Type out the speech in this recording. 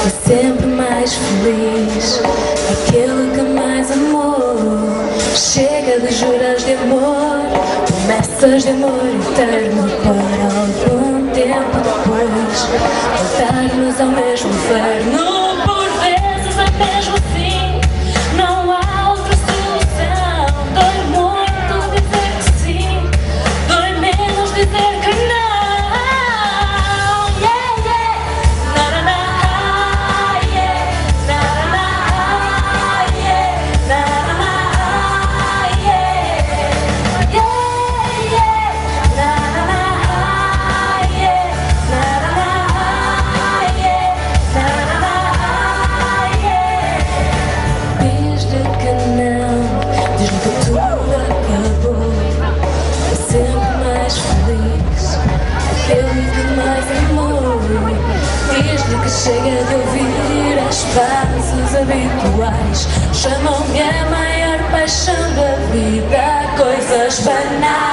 sempre mais feliz, aquele que mais amou. Chega de juras de amor, promessas de amor eterno, para algum tempo depois voltarmos ao mesmo inferno. Por vezes é mesmo assim, não há outra solução. Dói muito dizer que sim, dói menos dizer que não. Chega de ouvir as frases habituais, chamam-me a maior paixão da vida, coisas banais.